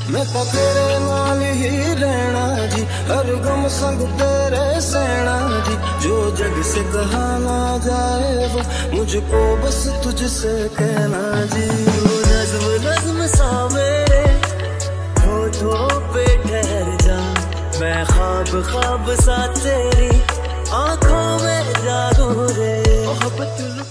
मैं तो तेरे नाल ही रहना जी, हर गम संग तेरे सहना जी। जो जग से कहा ना जाए वो मुझको बस तुझसे कहना जी। तू नज्म नज्म सा मेरे होठों पे ठहर जा, मैं ख्वाब ख्वाब सा तेरी आंखों में जागूं रे। मोहब्बत